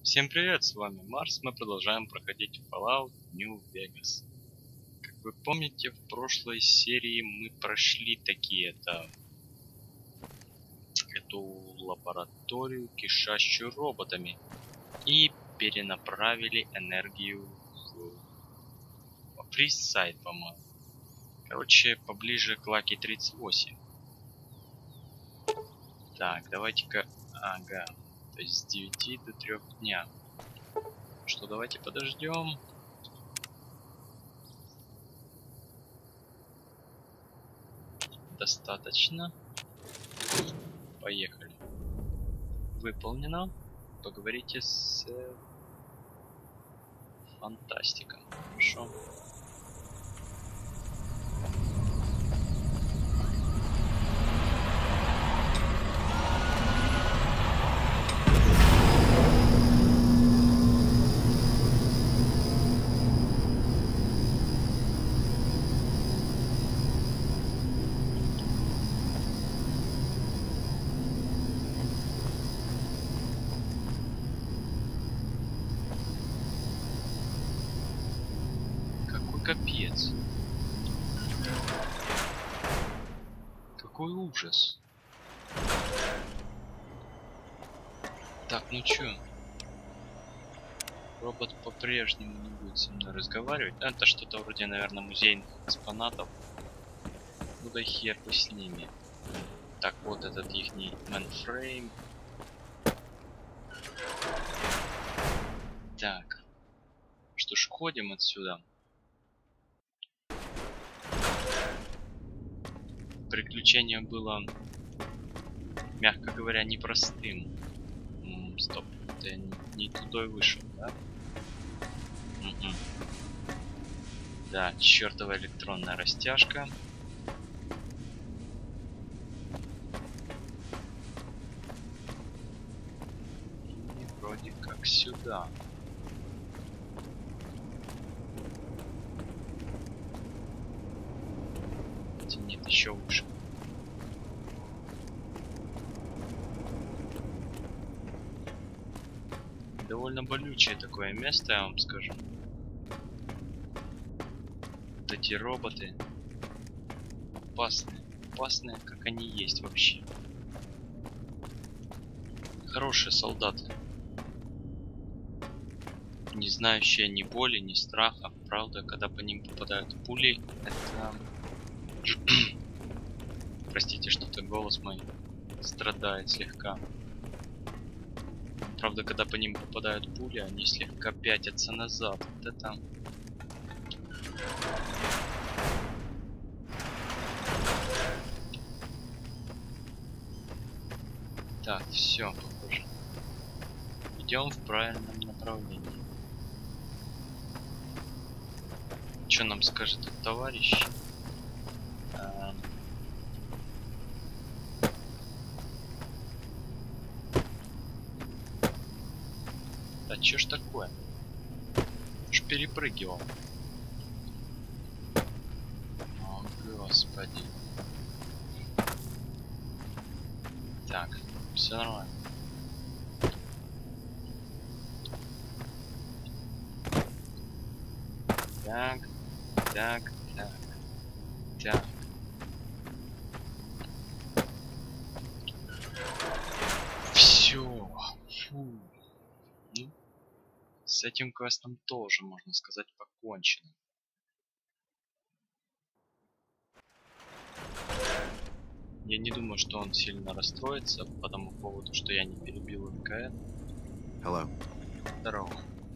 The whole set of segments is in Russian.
Всем привет, с вами Марс, мы продолжаем проходить Fallout New Vegas. Как вы помните, в прошлой серии мы прошли эту лабораторию, кишащую роботами, и перенаправили энергию в Фрисайд, по-моему. Короче, поближе к Лаки 38. Так, давайте-ка... Ага, то есть с 9 до 3 дня. Что, давайте подождем. Достаточно. Поехали. Выполнено. Поговорите с Фантастиком. Хорошо. Капец. Какой ужас. Так, ну чё? Робот по-прежнему не будет со мной разговаривать. Это что-то вроде, наверное, музейных экспонатов. Ну да хер бы с ними. Так, вот этот ихний мэнфрейм. Так. Что ж, ходим отсюда. Приключение было, мягко говоря, непростым. Стоп, это я не туда и вышел, да? Да, чертова электронная растяжка. И вроде как сюда. Нет, еще выше. Довольно болючее такое место, я вам скажу. Вот эти роботы опасные. Опасные, как они есть вообще. Хорошие солдаты. Не знающие ни боли, ни страха. Правда, когда по ним попадают пули, это... Простите, что-то голос мой страдает слегка. Правда, когда по ним попадают пули, они слегка пятятся назад. Вот это... Так, все, похоже. Идем в правильном направлении. Что нам скажет этот товарищ? Да чё ж такое? Уж перепрыгивал. О, господи. Так, все нормально. Так, так, так, так. Все. Фу. Ну, с этим квестом тоже, можно сказать, покончено. Я не думаю, что он сильно расстроится по тому поводу, что я не перебил НКН. Hello. Здорово.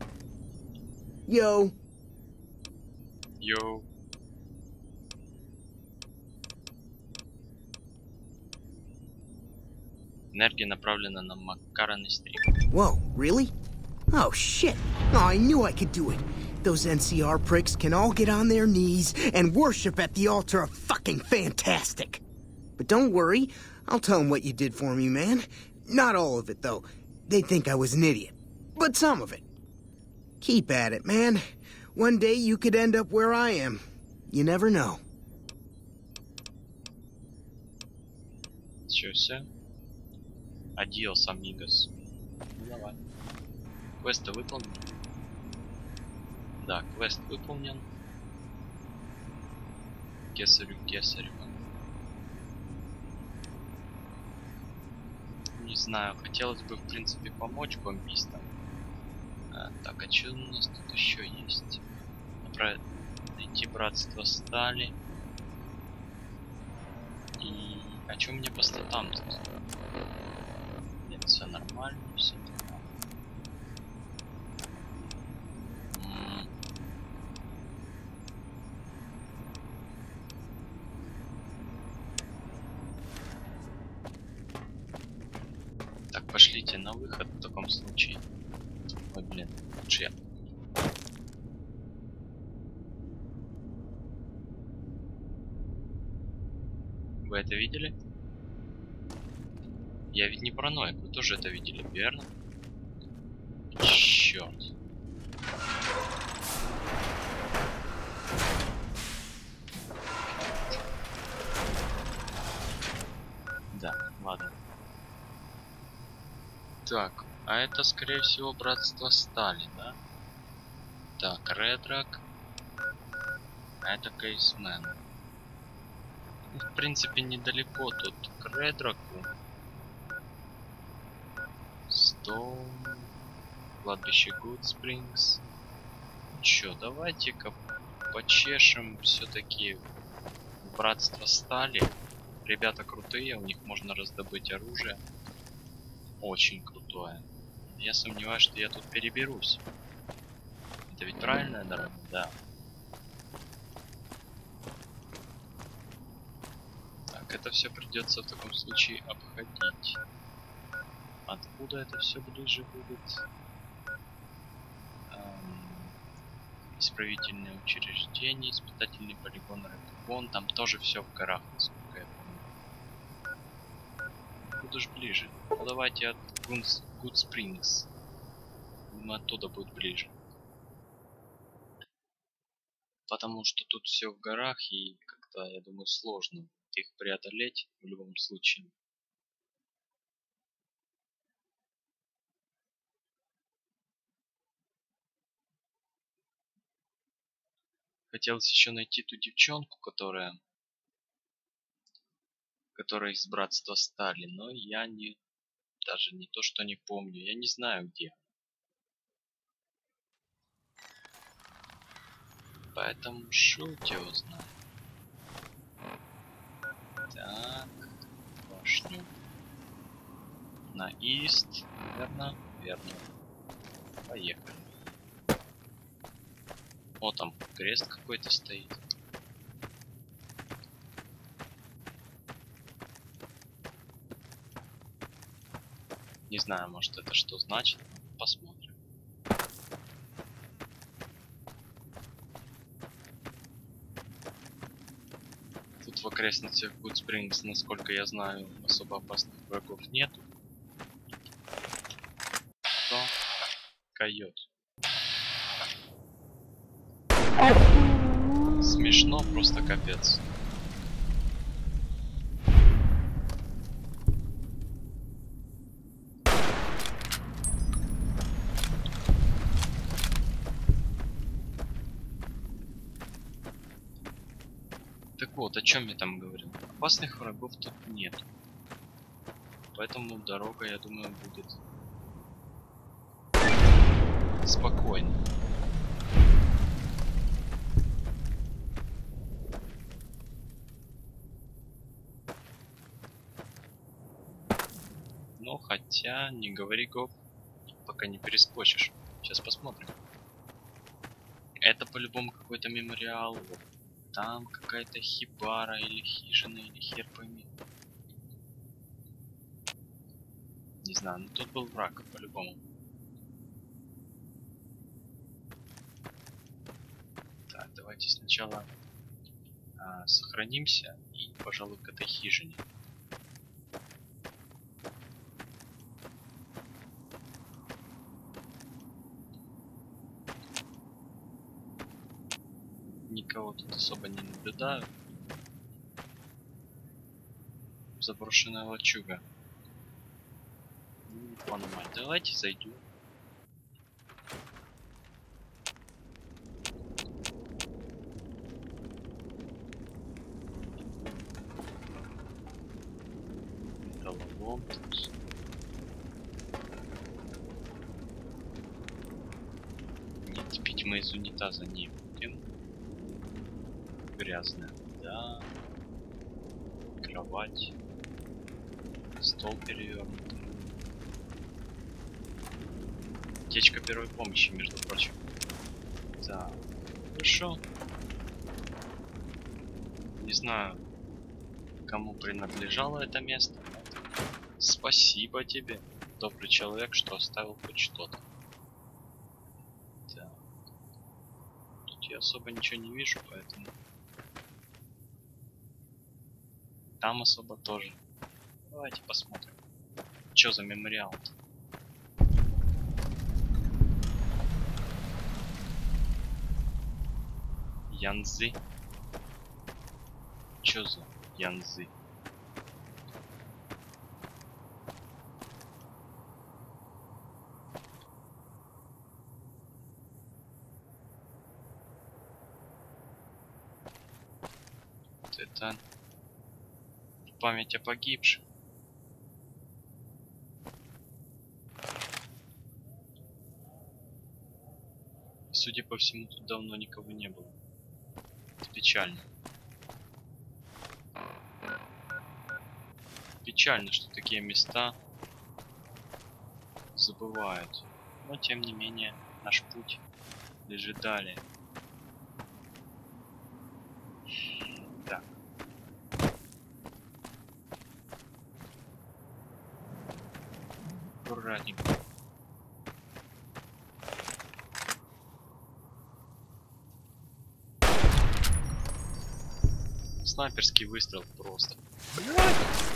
Yo. Йоу. Энергия направлена на Маккарон стрим. Whoa, really? Oh, shit. Oh, I knew I could do it. Those NCR pricks can all get on their knees and worship at the altar of fucking fantastic. But don't worry, I'll tell them what you did for me, man. Not all of it, though. They'd think I was an idiot. But some of it. Keep at it, man. One day you could end up where I am. You never know. Чё все? Адиос, амигос. Ну давай. Квест выполнен. Да, квест выполнен. Кесарю Кесарева. Не знаю, хотелось бы в принципе помочь бомбистам. Так, а что у нас тут еще есть? Найти братство стали. И а что у меня по статам тут? Нет, все нормально, все нормально. Так, пошлите на выход в таком случае. Ой, блин, лучше я. Вы это видели? Я ведь не параноик, вы тоже это видели, верно? Черт. Да, ладно. Так, а это скорее всего братство стали, да? Так, Редрак. А это Кейсмен. Ну, в принципе, недалеко тут к Редраку. Стоун. Кладбище Гудспрингс. Чё, давайте-ка почешем все-таки братство стали. Ребята крутые, у них можно раздобыть оружие. Очень крутое. Я сомневаюсь, что я тут переберусь. Это ведь правильная дорога? Да. Так, это все придется в таком случае обходить. Откуда это все ближе будет? Исправительное учреждение, испытательный полигон Рэдбон. Там тоже все в горах, насколько я помню. Куда же ближе? Ну давайте от Гудспрингс. Оттуда будет ближе. Потому что тут все в горах и как-то, я думаю, сложно их преодолеть в любом случае. Хотелось еще найти ту девчонку, которая из братства стали, но я даже не то, что не помню, я не знаю где. Поэтому шут его знает. Так, башню. На Ист, верно? Верно. Поехали. О, там крест какой-то стоит. Не знаю, может это что значит. Посмотрим. Тут в окрестностях Гудспрингс, насколько я знаю, особо опасных врагов нет. Что? Койот. Смешно, просто капец. Так вот, о чем я там говорил. Опасных врагов тут нет. Поэтому дорога, я думаю, будет спокойно. Но хотя, не говори гоп, пока не перескочишь. Сейчас посмотрим. Это по-любому какой-то мемориал. Вот там какая-то хибара или хижина, или хер пойми. Не знаю, но тут был враг по-любому. Так, давайте сначала сохранимся и, пожалуй, к этой хижине. Никого тут особо не наблюдаю. Заброшенная лачуга. Ну, давайте зайдем. мы из унитаза не будем. Грязная вода. Кровать. Стол перевернутый. Аптечка первой помощи, между прочим. Да. Хорошо. Не знаю, кому принадлежало это место. Спасибо тебе, добрый человек, что оставил хоть что-то. Так. Тут я особо ничего не вижу, поэтому... Там особо тоже. Давайте посмотрим. Что за мемориал-то? Янзы. Чё за Янзы? Это память о погибших. Судя по всему, тут давно никого не было. Это печально. Печально, что такие места забывают. Но тем не менее, наш путь лежит далее. Так. Аккуратненько. Снайперский выстрел просто. Блядь!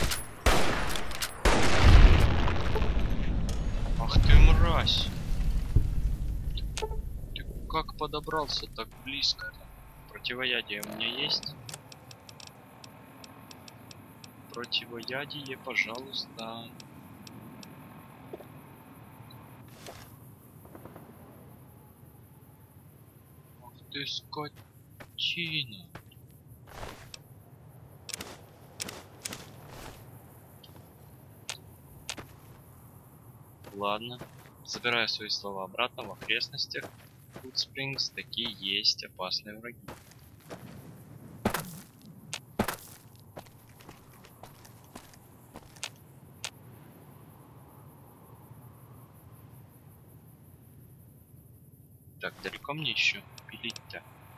Ах ты мразь! Ты как подобрался так близко-то? Противоядие у меня есть? Противоядие, пожалуйста. Ах ты скотина! Ладно, забираю свои слова обратно. В окрестностях Good Springs такие есть опасные враги. Так, далеко мне еще пилить-то?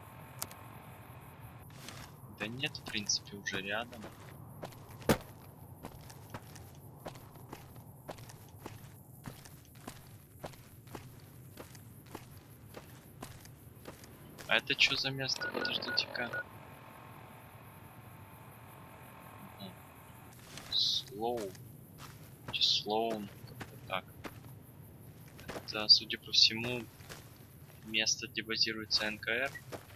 Да нет, в принципе, уже рядом. А это что за место? Подождите-ка. Слоун. Слоун. Как-то так. Это, судя по всему, место, где базируется НКР.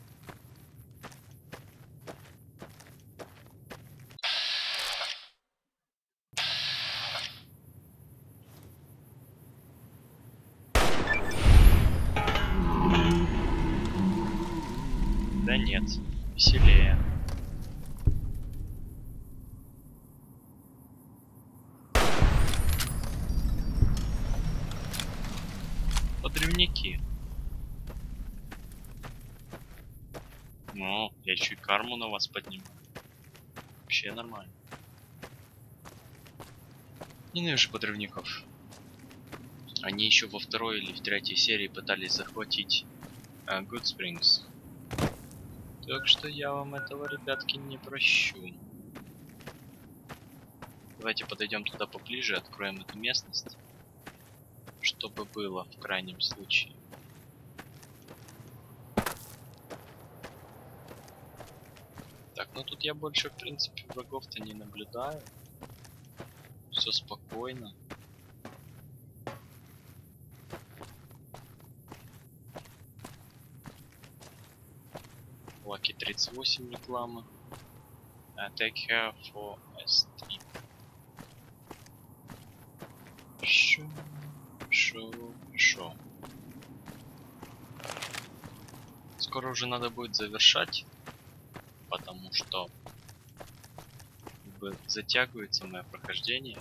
Да нет, веселее. Подрывники. Ну, я еще и карму на вас подниму. Вообще нормально. Ненавижу подрывников. Они еще во второй или в третьей серии пытались захватить Good Springs. Так что я вам этого, ребятки, не прощу. Давайте подойдем туда поближе, откроем эту местность, чтобы было в крайнем случае. Так, ну тут я больше, в принципе, врагов-то не наблюдаю. Все спокойно. Lucky 38 реклама. Take care for S3. Шо. Скоро уже надо будет завершать, потому что затягивается мое прохождение.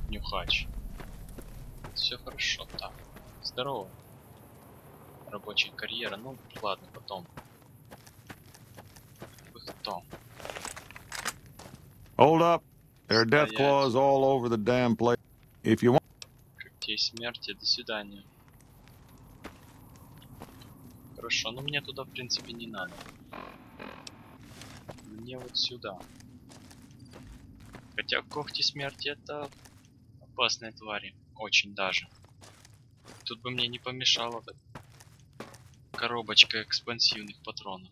Нюхач. Все хорошо. Так. Здорово. Рабочая карьера. Ну, ладно, потом. Вы кто? Hold up. There are death Стоять. claws all over the damn place. If you want... Когтей смерти. До свидания. Хорошо, но мне туда, в принципе, не надо. Мне вот сюда. Хотя когти смерти это опасные твари. Очень даже. Тут бы мне не помешала бы коробочка экспансивных патронов.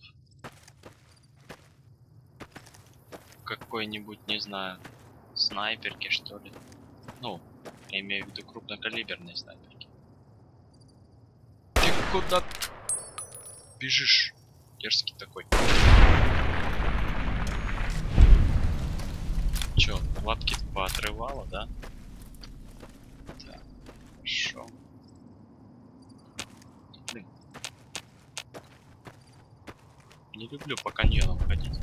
Какой-нибудь, не знаю, снайперки, что ли. Ну, я имею в виду крупнокалиберные снайперки. Ты куда бежишь? Дерзкий такой. Чё, лапки поотрывало, да? Так, хорошо. Блин. Не люблю по каньонам ходить.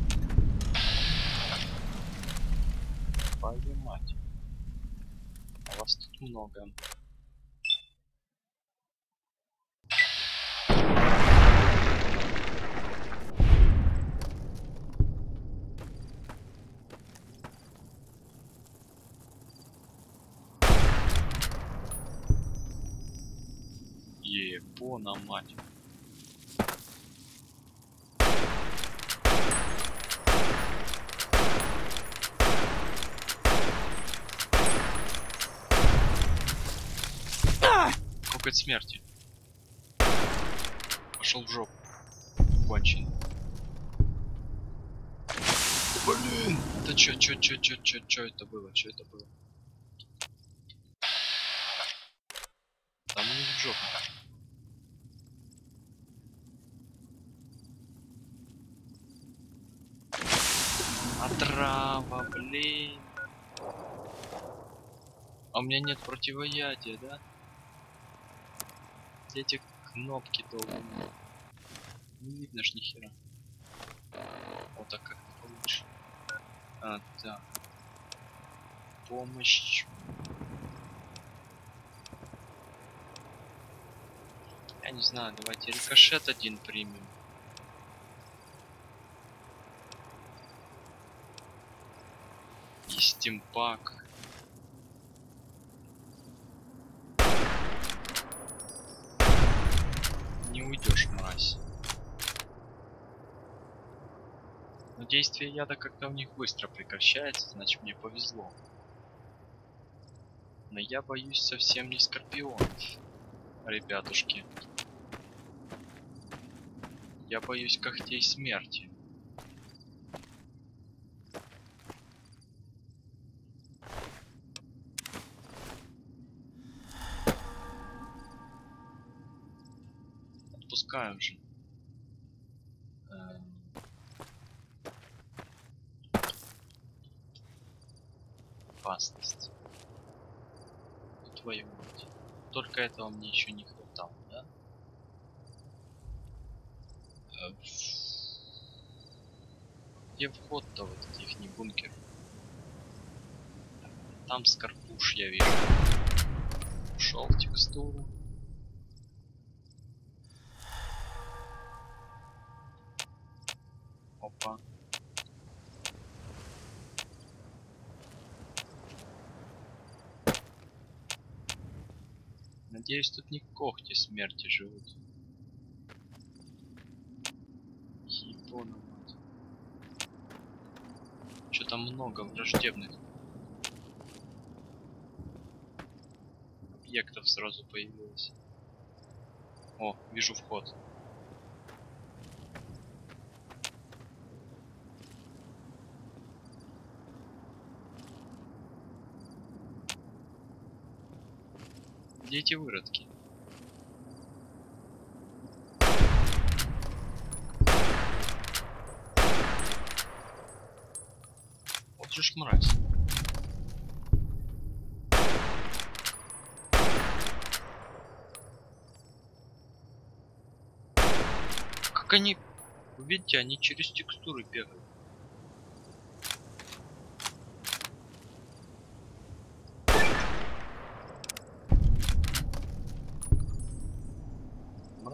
Твою мать. А вас тут много. Ебона мать. Коготь смерти. Пошел в жопу. Конченый. Блин! Это чё это было? Чё это было? Там не в жопу. Отрава, блин. А у меня нет противоядия, да? Эти кнопки долбаные. Не видно ж ни хера. Вот так как получше. А, так. Помощь. Я не знаю, давайте рикошет один примем. И стимпак. Не уйдешь, мразь. Но действие яда как-то у них быстро прекращается, значит мне повезло. Но я боюсь совсем не скорпионов, ребятушки. Я боюсь когтей смерти. Отпускаем же. Опасность. Твою мать. Только этого мне еще не хватало, да? Где вход-то в этот ихний бункер? Там скорпуш я вижу. Ушел в текстуру. Опа. Надеюсь, тут не когти смерти живут. Ебона мать. Что-то много враждебных объектов сразу появилось. О, вижу вход. Где эти выродки? Вот же ж мразь. Как они... Вы видите, они через текстуры бегают.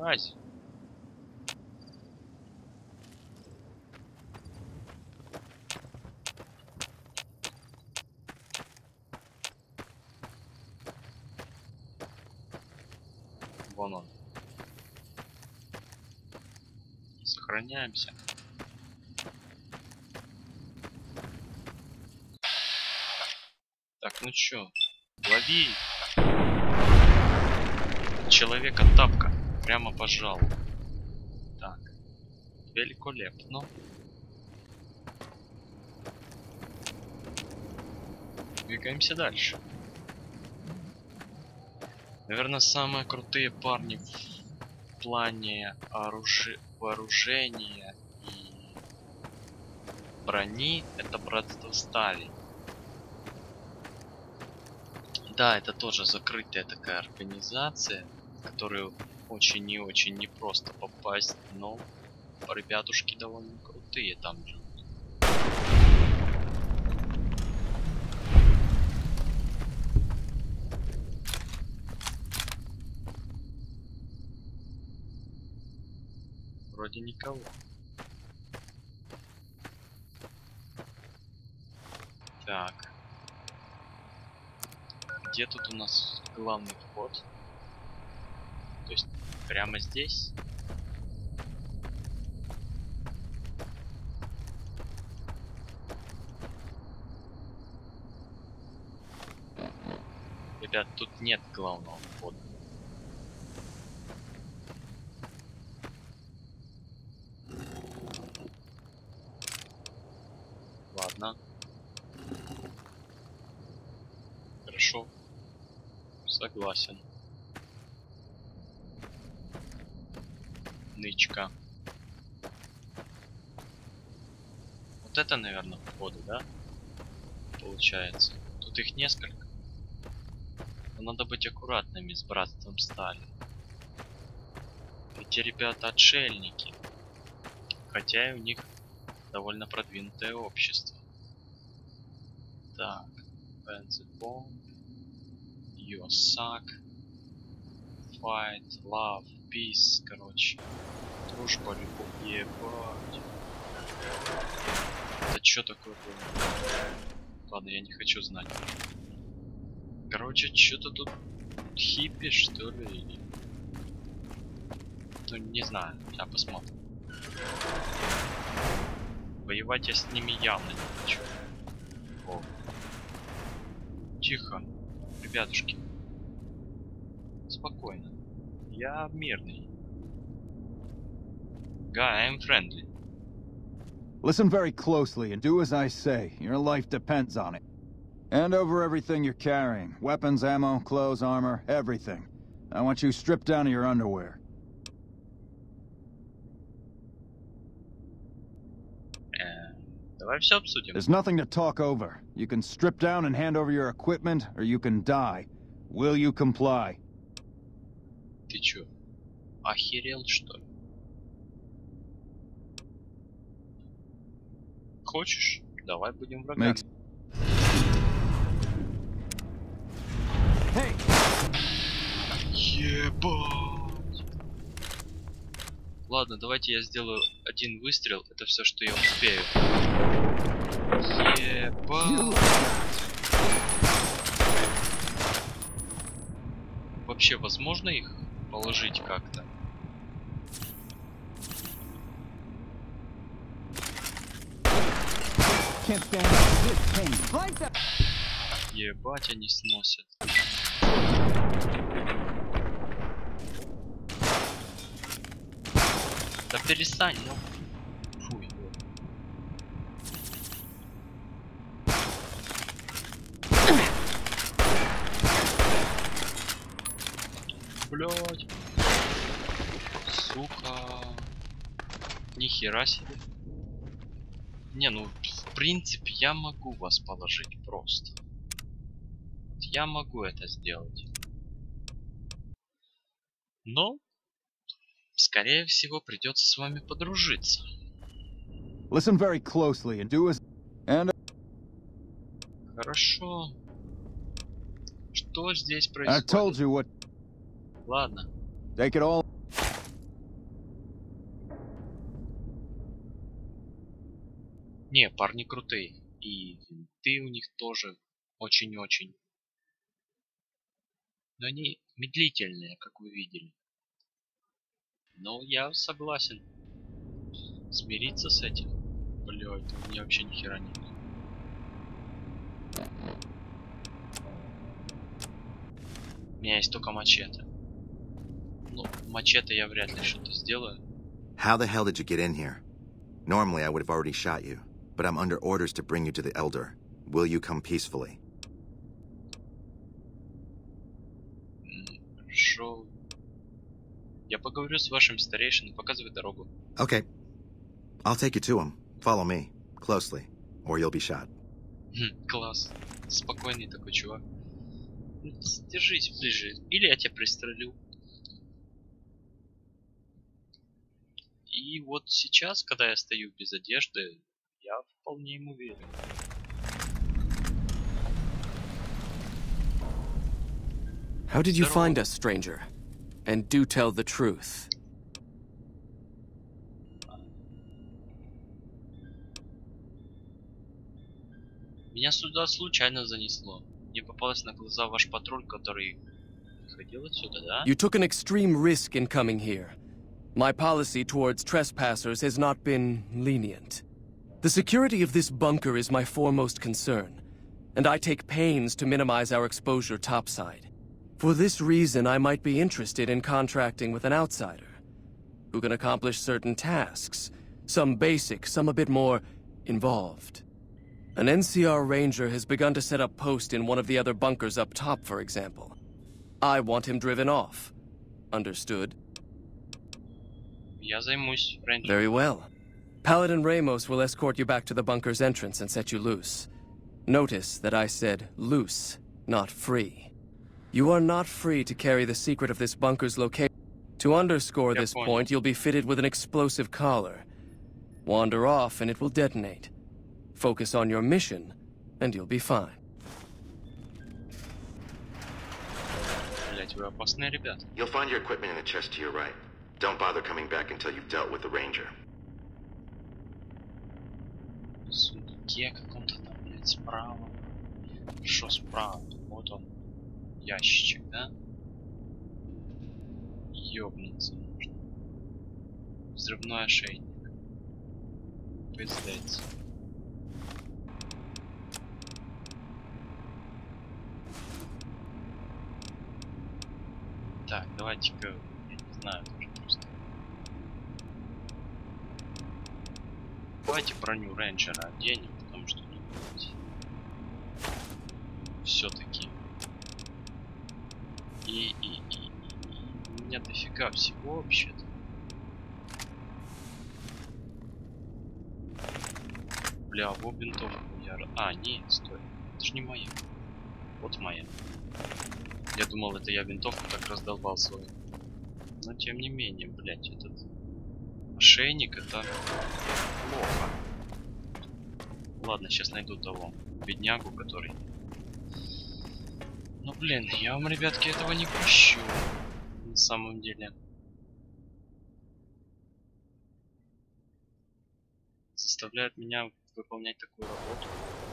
Мразь. Вон он. Сохраняемся. Так, ну чё, лови. Человека-тапка. Прямо пожал. Так. Великолепно. Двигаемся дальше. Наверное, самые крутые парни в плане вооружения и брони — это Братство Стали. Да, это тоже закрытая такая организация, в которую очень и очень непросто попасть, но ребятушки довольно крутые там живут. Вроде никого. Так. Где тут у нас главный вход? То есть прямо здесь? Ребят, тут нет главного входа. Ладно. Хорошо. Согласен. Нычка. Вот это, наверное, входы, да? Получается. Тут их несколько. Но надо быть аккуратными с Братством Стали. Эти ребята отшельники. Хотя и у них довольно продвинутое общество. Так. Fancy bomb. You suck. Fight, love, peace. Короче. Дружба, любовь, ебать. Это что такое было? Ладно, я не хочу знать. Короче, что-то тут хиппи, что ли, или... Ну, не знаю, сейчас посмотрим. Воевать я с ними явно не хочу. О. Тихо, ребятушки. Спокойно. Я мирный. Guy, I'm friendly. Listen very closely and do as I say. Your life depends on it. Hand over everything you're carrying. Weapons, ammo, clothes, armor, everything. I want you stripped down to your underwear. Давай все обсудим. There's nothing to talk over. You can strip down and hand over your equipment, or you can die. Will you comply? Ты чё, охерел, что ли? Хочешь? Давай будем врагами. Hey! Ебать! Ладно, давайте я сделаю один выстрел. Это все, что я успею. Ебать! Вообще, возможно их положить как-то? Ебать, они сносят. Да перестань, ну. Фу, блядь. Сука. Нихера себе. Не, ну, в принципе, я могу вас положить просто. Я могу это сделать. Но, скорее всего, придется с вами подружиться. Listen very closely and do as... Хорошо. Что здесь I told происходит? you what... Ладно. Take it all... Не, парни крутые. И винты у них тоже очень-очень. Но они медлительные, как вы видели. Но я согласен. Смириться с этим. Блядь, у меня вообще ни хера нет. У меня есть только мачете. Ну, мачете я вряд ли что-то сделаю. How the hell did you get in here? Normally I would have already shot you, but I'm under orders to bring you to the Elder. Will you come peacefully? Хорошо. Я поговорю с вашим старейшиной, показывай дорогу. Okay. I'll take you to him. Follow me. Closely. Or you'll be shot. Класс. Спокойный такой чувак. Держись ближе. Или я тебя пристрелю. И вот сейчас, когда я стою без одежды, я вполне ему верю. How did you find us, stranger? And do tell the truth. Меня сюда случайно занесло. Мне попалось на глаза ваш патруль, который ходил отсюда, да? You took an extreme risk in coming here. My policy towards trespassers has not been lenient. The security of this bunker is my foremost concern, and I take pains to minimize our exposure topside. For this reason, I might be interested in contracting with an outsider, who can accomplish certain tasks, some basic, some a bit more involved. An NCR ranger has begun to set up post in one of the other bunkers up top, for example. I want him driven off. Understood? Я займусь рейнджером. Very well. Paladin Ramos will escort you back to the bunker's entrance and set you loose. Notice that I said loose, not free. You are not free to carry the secret of this bunker's location. To underscore this point, you'll be fitted with an explosive collar. Wander off and it will detonate. Focus on your mission, and you'll be fine. Блять, вы опасные ребята. You'll find your equipment in the chest to your right. Don't bother coming back until you've dealt with the ranger. В сундуке каком-то там, блять, справа. Что справа? Вот он. Ящичек, да? Ёбнуться можно. Взрывной ошейник. Пиздец. Так, давайте-ка, я не знаю, тоже просто. Давайте броню рейнджера оденем, потому что все-таки. И у меня дофига всего вообще-то. Бля, вот винтовку я... А, нет, стой. Это же не моя. Вот моя. Я думал, это я винтовку так раздолбал свою. Но тем не менее, блять, этот ошейник это плохо. Ладно, сейчас найду того беднягу, который... Ну блин, я вам, ребятки, этого не прощу. На самом деле. Заставляют меня выполнять такую работу.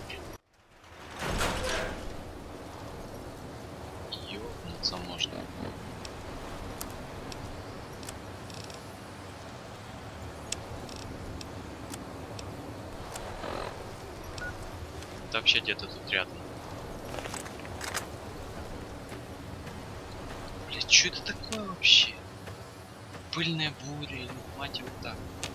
Ёбнуться можно. Это вообще где-то тут рядом. Блять, что это такое вообще? Пыльная буря или мать его так?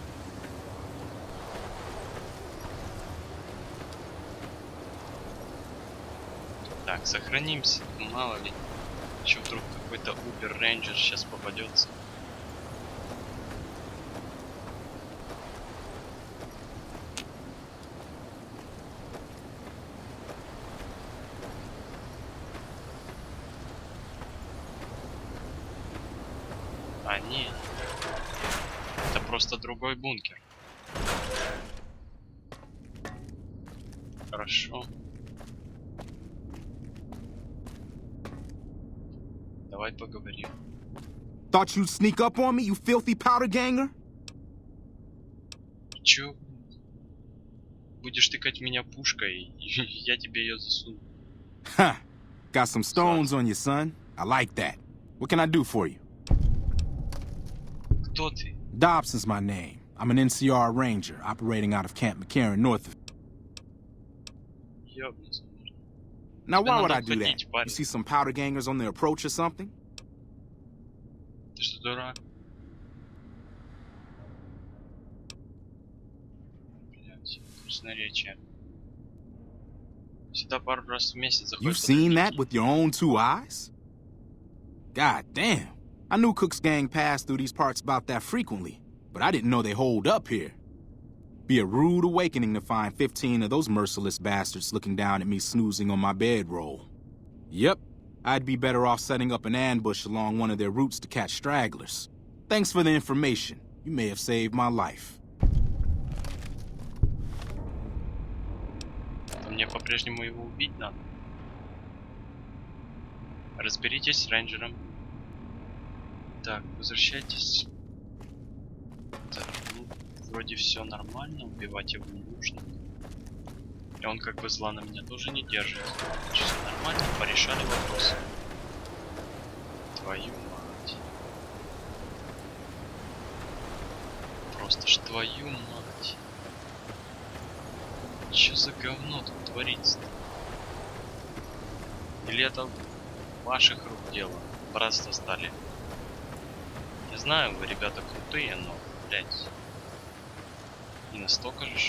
Так, сохранимся, мало ли. Еще вдруг какой-то Uber Ranger сейчас попадется. А нет, это просто другой бункер. Хорошо. Давай поговорим. Thought you'd sneak up on me, you filthy powder ganger? Чё? будешь тыкать меня пушкой, я тебе ее засуну. Huh. Got some stones on you, son. I like that. What can I do for you? Кто ты? Dobson's my name. I'm an NCR ranger operating out of Camp McCarran north of... Ёбнуться. Now, Тебе why would надо I do that? уходить, парень. You see some powder gangers on the approach or something? Ты что, дурак? Блядь, красноречие. Сюда пару раз в месяц заходит. You've seen that with your own two eyes? God damn. I knew Cook's gang passed through these parts about that frequently, but I didn't know they holed up here. Be a rude awakening to find 15 of those merciless bastards looking down at me snoozing on my bedroll. Yep, I'd be better off setting up an ambush along one of their routes to catch stragglers. Thanks for the information. You may have saved my life. Мне по-прежнему его убить надо. Разберитесь с рейнджером. Так, возвращайтесь. Так, ну, вроде все нормально, убивать его не нужно. И он как бы зла на меня тоже не держит. Все нормально, порешали вопрос. Твою мать. Просто ж твою мать. Чё за говно тут творится-то? Или это ваших рук дело? Братство стали. Я знаю, вы ребята крутые, но, блядь, не настолько же.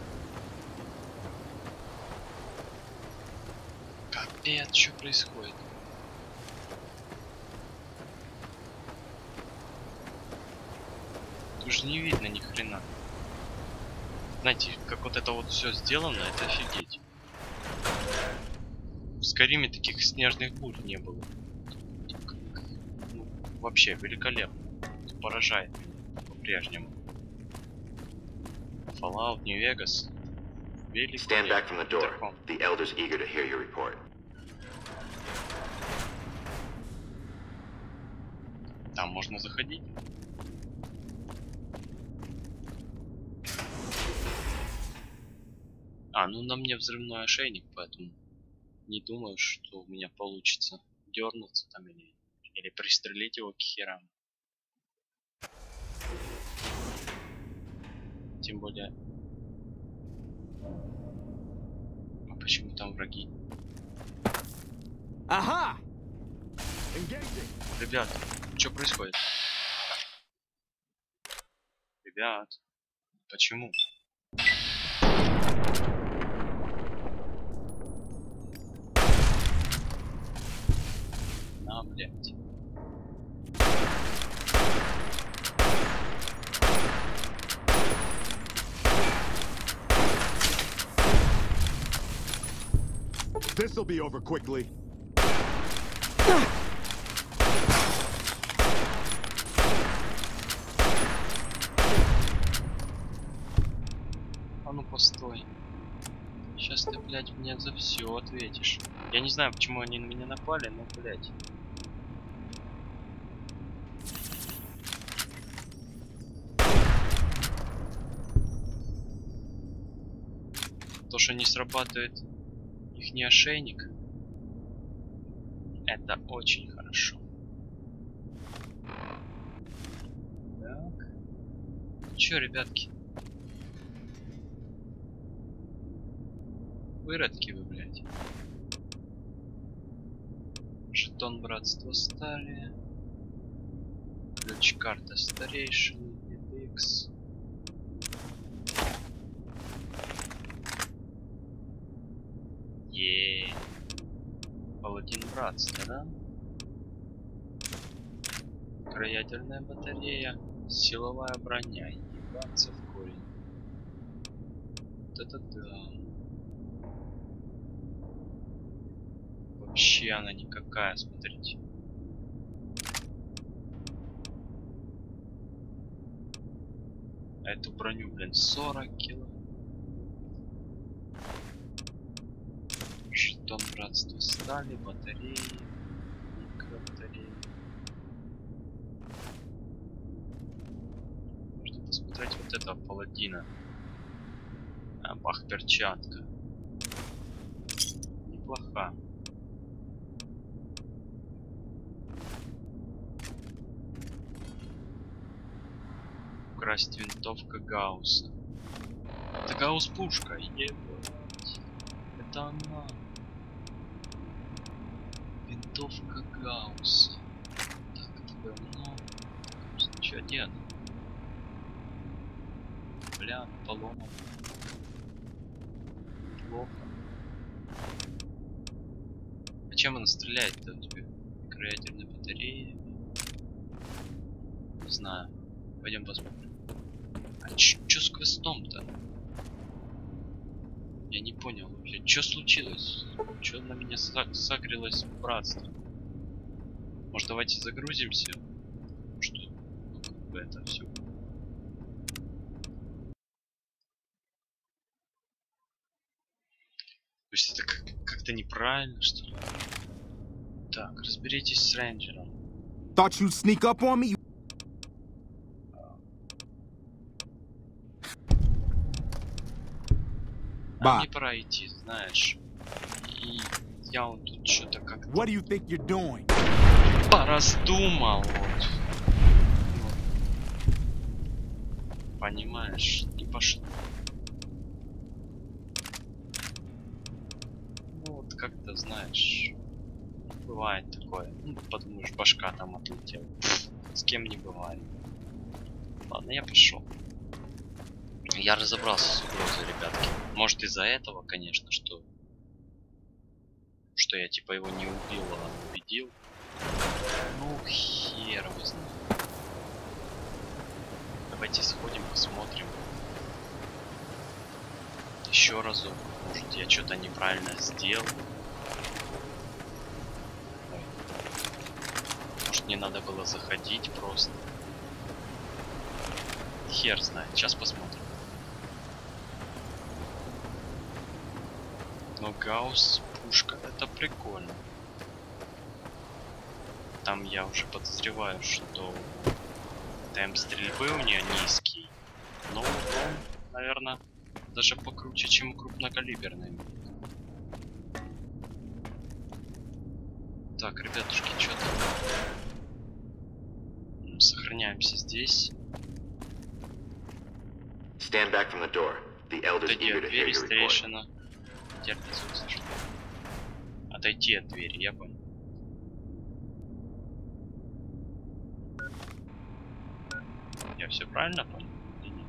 Капец, что происходит? Тут же не видно ни хрена. Знаете, как вот это вот все сделано, это офигеть. В Скайриме таких снежных бурь не было. Ну, вообще великолепно. Поражает по-прежнему. Fallout, New Vegas. Stand back from the door. The Elder's eager to hear your report. Там можно заходить. А, ну на мне взрывной ошейник, поэтому не думаю, что у меня получится дернуться там или пристрелить его к херам. Тем более... А почему там враги? Ага! Ребят, что происходит? Ребят, почему? На, блядь. This'll be over quickly. А ну постой. Сейчас ты, блядь, мне за все ответишь. Я не знаю, почему они на меня напали, но, блядь. То, что не срабатывает ихний ошейник, это очень хорошо. Так. Чё, ребятки? Выродки вы, блядь. Жетон братства стали. Ключ-карта старейшины. DX. Паладин братства, да? Микроядерная батарея. Силовая броня. Ебаться в корень. Вот это да. Вообще она никакая, смотрите. А эту броню, блин, 40 кило. Жетон братства стали, батареи, микробатареи. Можно посмотреть вот этого паладина. А, Ах, перчатка. Неплоха. Украсть винтовка Гаусса. Это Гаусс пушка, ебать. Это она. Винтовка Гаусса. Так, это давно. Чё, где она? Бля, поломан. Плохо. А чем она стреляет-то у тебя? Микроядерной батареи? Не знаю. Пойдем посмотрим. А чё с квестом-то? Я не понял вообще. Чё случилось? Чё на меня сагрилось братство? Может, давайте загрузимся? Что? Ну, как бы это все. То есть это как-то неправильно, что ли? Так, разберитесь с рейнджером. Thought you'd sneak up on me? А мне пора идти, знаешь. И я вот тут что-то как-то What do you think you're doing? пораздумал, вот. Понимаешь, не пошло. Ну вот как-то, знаешь, бывает такое. Ну, подумаешь, башка там отлетела. С кем не бывает. Ладно, я пошел. Я разобрался с угрозой, ребятки. Может, из-за этого, конечно, что я типа его не убил, а убедил. Ну, хер его знает. Давайте сходим, посмотрим. Еще разок. Может, я что-то неправильно сделал. Ой. Может, не надо было заходить просто. Хер знает. Сейчас посмотрим. Но Гаусс пушка, это прикольно. Там я уже подозреваю, что темп стрельбы у нее низкий. Но он, наверное, даже покруче, чем крупнокалиберный. Так, ребятушки, что там? Сохраняемся здесь. Stand back from the door. The elders Отойди eager от to hear двери, your report. старейшина. Терпи звук слышно. Отойти от двери, я понял. Я все правильно понял? Или нет?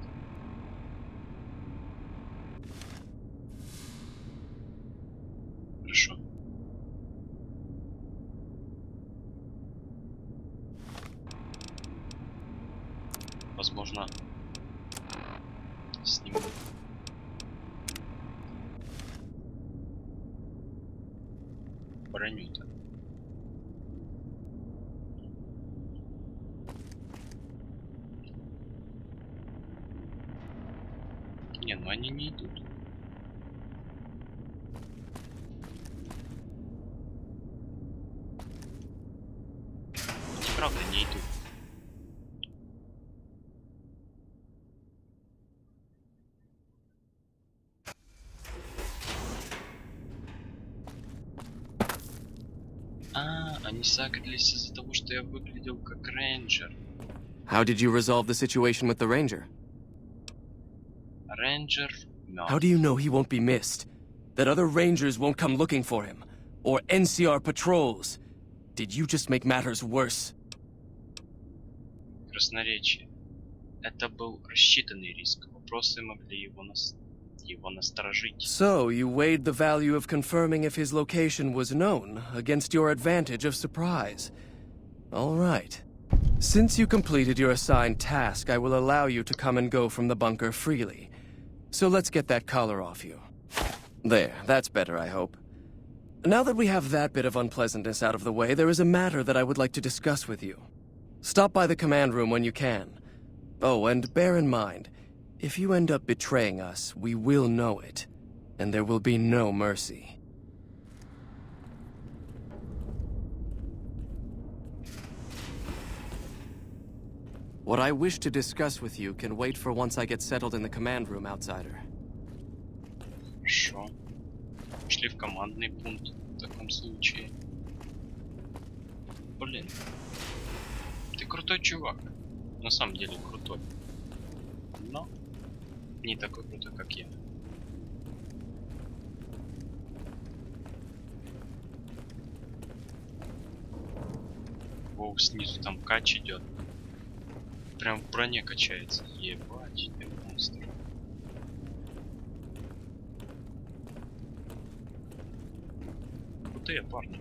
Хорошо. Возможно, сниму. Броню-то. Не, ну они не идут. Они правда не идут. Они сагрились из-за того, что я выглядел как рейнджер. How did you resolve the situation with the ranger? Рейнджер мертв. How do you know he won't be missed? That other rangers won't come looking for him? Or NCR patrols? Did you just make matters worse? Красноречие. Это был рассчитанный риск. Вопросы могли его насторожить. So, you weighed the value of confirming if his location was known against your advantage of surprise. All right. Since you completed your assigned task, I will allow you to come and go from the bunker freely. So let's get that collar off you. There, that's better, I hope. Now that we have that bit of unpleasantness out of the way, there is a matter that I would like to discuss with you. Stop by the command room when you can. Oh, and bear in mind, if you end up betraying us, we will know it, and there will be no mercy. What I wish to discuss with you can wait for once I get settled in the command room, outsider. Хорошо. Пошли в командный пункт в таком случае. Блин. Ты крутой чувак. На самом деле крутой. Но не такой крутой, как я. Воу, снизу там кач идет. Прям в броне качается. Ебать, ты монстр. Крутые парни.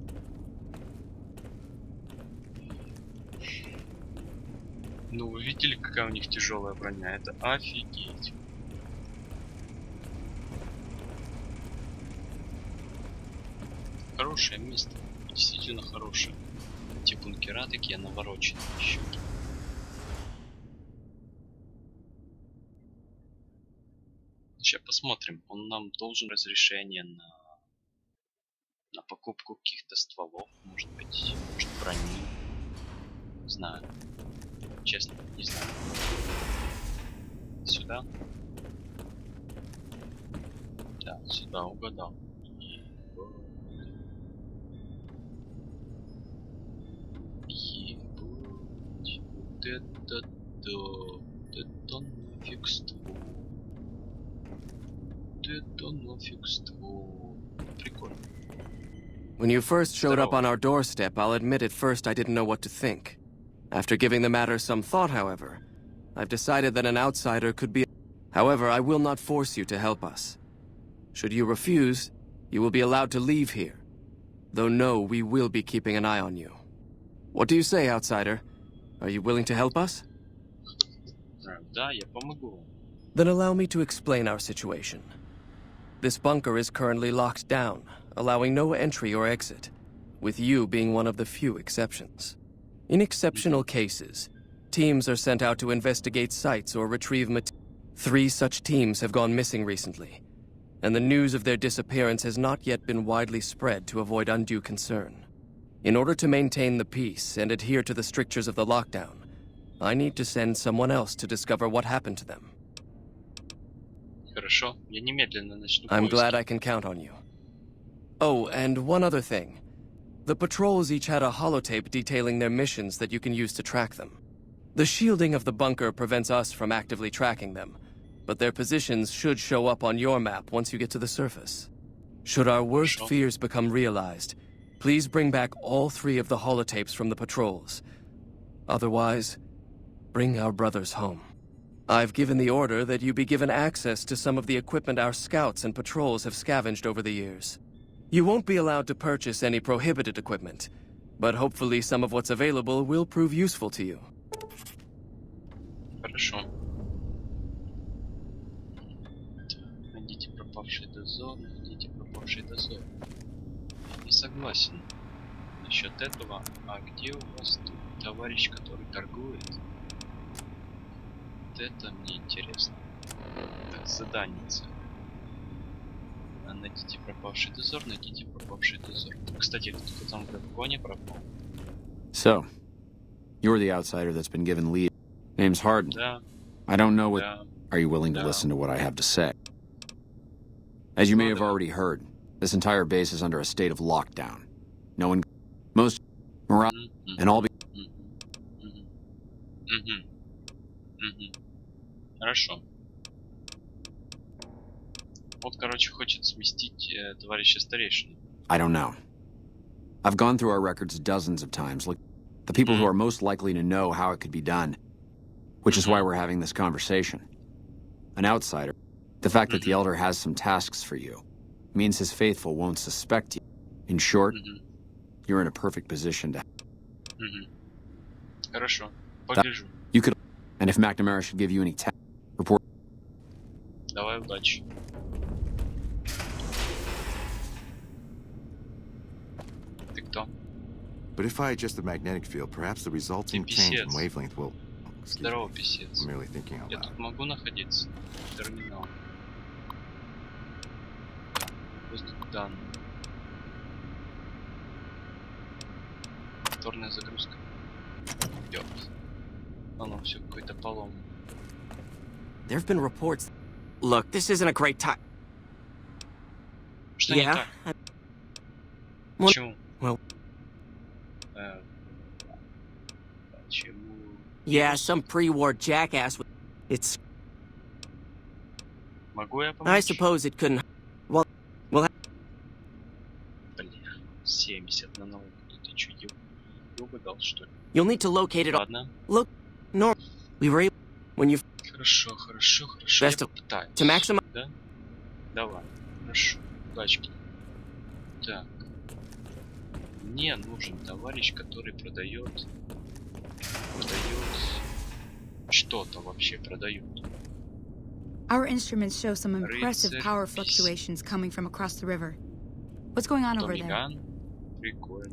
Ну, вы видели, какая у них тяжелая броня? Это офигеть. Хорошее место. Действительно хорошее. Эти бункера такие навороченные еще. Сейчас посмотрим. Он нам должен разрешение на покупку каких-то стволов. Может быть, может брони. Не знаю. Честно, не знаю. Сюда? Да, сюда угадал. Ебать. Вот это да. Вот это нафиг ствол. Вот это нафиг ствол. Прикольно. When you first showed up on our doorstep, I'll admit at first I didn't know what to think. After giving the matter some thought, however, I've decided that an outsider could be... However, I will not force you to help us. Should you refuse, you will be allowed to leave here. Though no, we will be keeping an eye on you. What do you say, outsider? Are you willing to help us? Да, я помогу. Then allow me to explain our situation. This bunker is currently locked down, allowing no entry or exit, with you being one of the few exceptions. In exceptional cases, teams are sent out to investigate sites or retrieve material. 3 such teams have gone missing recently, and the news of their disappearance has not yet been widely spread to avoid undue concern. In order to maintain the peace and adhere to the strictures of the lockdown, I need to send someone else to discover what happened to them. Хорошо, я немедленно начну I'm поиски. glad I can count on you. Oh, and one other thing. The patrols each had a holotape detailing their missions that you can use to track them. The shielding of the bunker prevents us from actively tracking them, but their positions should show up on your map once you get to the surface. Should our worst fears become realized, please bring back all 3 of the holotapes from the patrols. Otherwise, bring our brothers home. I've given the order that you be given access to some of the equipment our scouts and patrols have scavenged over the years. You won't be allowed to purchase any prohibited equipment, but hopefully some of what's available will prove useful to you. Хорошо. Найдите пропавший дозор, найдите пропавший дозор. Не согласен насчет этого. А где у вас тут товарищ, который торгует? Вот это мне интересно. Так, заданица. Найдите пропавший дозор, найдите пропавший дозор. Кстати, кто-то там в коне пропал. So, you're the outsider that's been given leave. Name's Harden. Да. I don't know what... Да. Are you willing to listen to what I have to say? As you may have already heard, this entire base is under a state of lockdown. No one... Most... Morale... And all be... Хорошо. Вот, короче, хочет сместить товарища старейшину. I don't know. I've gone through our records dozens of times. Look, the people who are most likely to know how it could be done. Which is why we're having this conversation. An outsider. The fact that the Elder has some tasks for you means his faithful won't suspect you. In short, you're in a perfect position to... Хорошо. Погляжу. You could... And if McNamara should give you any report... Давай, удачи. Ты кто? But if I adjust the magnetic field, perhaps the resulting change in wavelength will... Здорово, писец. I'm merely thinking out Я loud. тут могу находиться? Терминал. Воздух данных. Повторная загрузка. Ёп. Оно все какой-то поломан. There have been reports. Look, this isn't a great time. Что не Yeah. так? Почему? Well- Почему? Yeah, some pre-war jackass. It's. Могу я I помочь? suppose it couldn't. Well, Бля, 70 на науку. Ты чё, ёбы дал, что ли? you'll need to locate it all. Ладно. No, we were able when you Хорошо. Best Я of- попытаюсь. to maximize. Да? Давай. Хорошо. Удачки. Так. Мне нужен товарищ, который продает что-то вообще продает. Our instruments show some impressive Рыцарь power пись. fluctuations coming from across the river. What's going on over there? Томиган. Прикольно.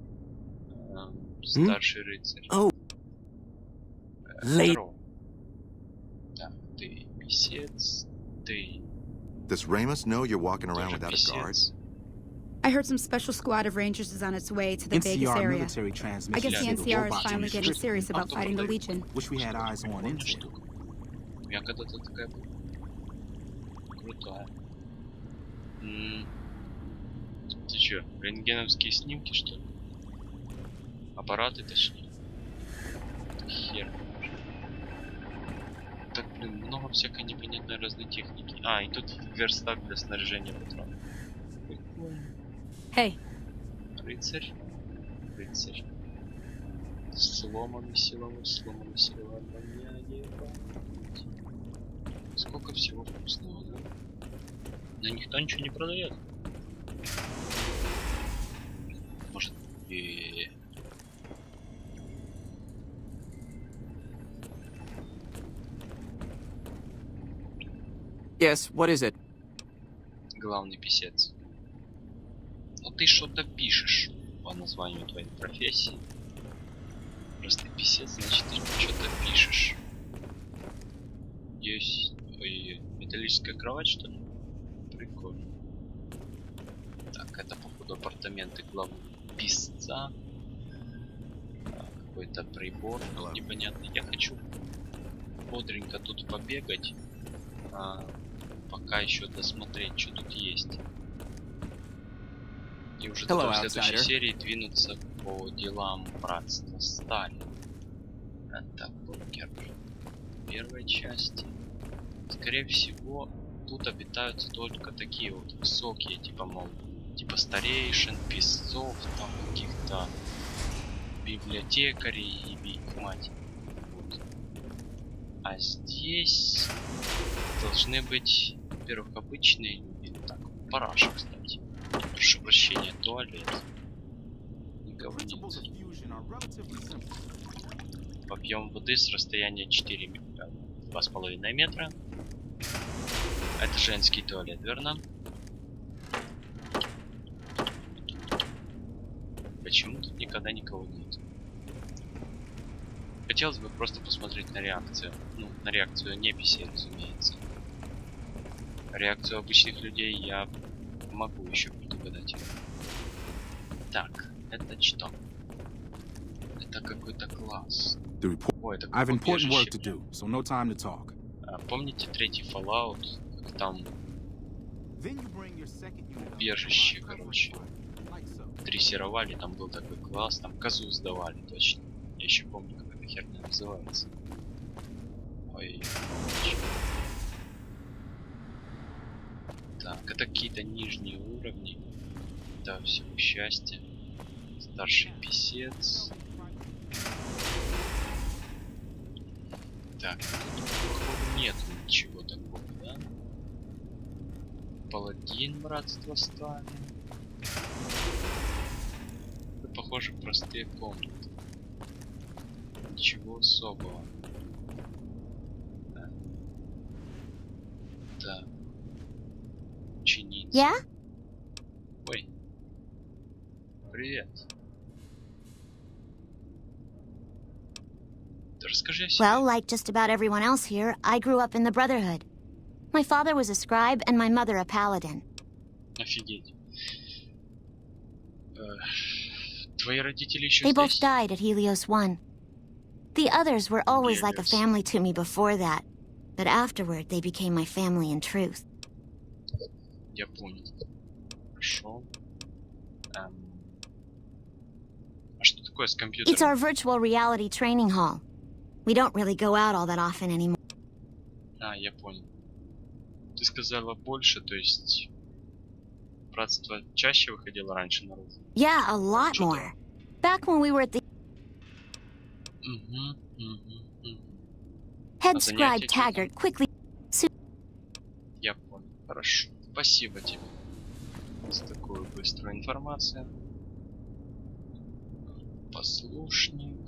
Старший рыцарь. Oh. Late. Здорово. Так, ты писец. Ты Does Ramos know you're walking around тоже without a guard? писец. I heard some special squad of rangers is on its way to the Vegas NCR area. military I transmission. guess the Yeah, NCR is robots on finally the getting strip. serious about fighting the Legion. Wish we had eyes on Прикольная intel. штука. У меня когда-то такая была. Крутая. Ты чё, рентгеновские снимки, что ли? Аппараты, точнее. Это хер. Так, блин, много всякой непонятной разной техники. А, и тут верстак для снаряжения патронов. Прикольно. Hey, Рыцарь. Сломанный силовой. Сколько всего вкусного, да? Но никто ничего не продает. Может, и... Yes, what is it? Главный писец. Ну ты что-то пишешь по названию твоей профессии. Просто писец, значит ты что-то пишешь. Есть металлическая кровать, что ли? Прикольно. Так, это походу апартаменты главного писца. Какой-то прибор непонятный. Я хочу бодренько тут побегать. Пока еще досмотреть, что тут есть. И уже Hello, в следующей outsider. серии двинуться по делам братства Стали. Это бункер первой части. Скорее всего, тут обитают только такие вот высокие, типа, мол, типа старейшин, писцов, там каких-то библиотекарей и их мать. Вот. А здесь должны быть, во-первых, обычные люди. Так, параша, кстати. Прошу прощения, туалет. Никого нет. Объем воды с расстояния 2,5 метра. Это женский туалет, верно? Почему тут никогда никого нет? Хотелось бы просто посмотреть на реакцию. Ну, на реакцию неписи, разумеется. Реакцию обычных людей я могу еще предугадать. Так, это что? Это какой-то класс. The report. Ой, это I have important work to убежище. do, so no time to talk. Помните третий Fallout? Как там Then you bring your second unit up. убежище, короче. Like so. Дрессировали, там был такой класс, там козу сдавали, точно. Я еще помню, как эта херня называется. Ой. Так, это какие-то нижние уровни. Да, всего счастья. Старший писец. Так, тут, походу, нет ничего такого, да? Паладин, братство Стали. Это, похоже, простые комнаты. Ничего особого. Да. Так. Ученица. Yeah? Ой. Привет. Да расскажи о себе. Well, like just about everyone else here, I grew up in the Brotherhood. My father was a scribe and my mother a paladin. Офигеть. Твои родители еще They both здесь? died at Helios 1. The others were always like a Helios. family to me before that, but afterward they became my family in truth. Я понял. Хорошо. А что такое с It's компьютером? our virtual reality training hall. We don't really go out all that often anymore. А, я понял. Ты сказала больше, то есть... Братство чаще выходило раньше наружу? Yeah, a lot more. Back when we were at the head scribe Taggart quickly. Я понял. Хорошо. Спасибо тебе за такую быструю информацию. Послушник.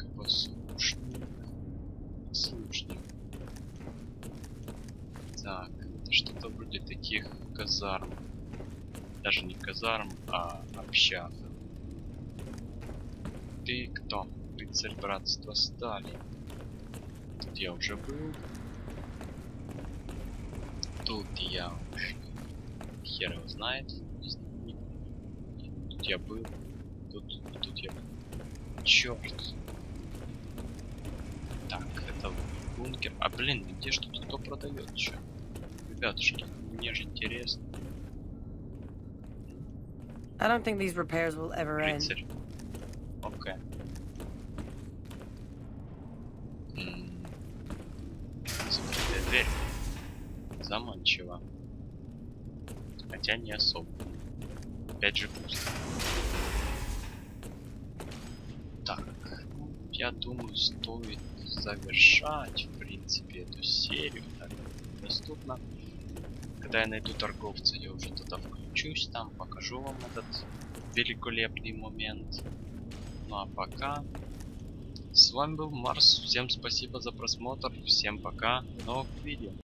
Так, это что-то вроде таких казарм. Даже не казарм, а общак. Ты кто? Рыцарь братства стали. Тут я уже был. Тут я уже... Хер его знает. Не знаю, не помню. Тут я был. Тут я был. Черт. Так, это бункер. А блин, где что-то кто продает? Чё? Ребятушки, мне же интересно. I don't think these repairs will ever end. Рыцарь. Окей. Закрытая дверь. Заманчиво. Хотя не особо. Опять же пусто. Так, ну, я думаю, стоит завершать, в принципе, эту серию. Так, доступно. Когда я найду торговца, я уже тогда включусь там, покажу вам этот великолепный момент. Ну а пока, с вами был Марс. Всем спасибо за просмотр. Всем пока. До новых видео.